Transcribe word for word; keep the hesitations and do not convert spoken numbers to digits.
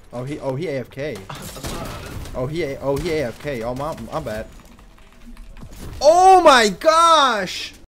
Oh, he, oh, he A F K. That's not Oh, he, A- oh, he A F K. Oh, my, my bad. Oh my gosh!